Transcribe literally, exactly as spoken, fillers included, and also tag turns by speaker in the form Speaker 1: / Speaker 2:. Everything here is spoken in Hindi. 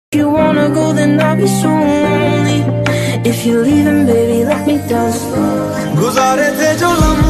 Speaker 1: If you wanna go, then I'll be so lonely. If you're leaving, baby, let me down slowly. गुजारे थे जो लम्हे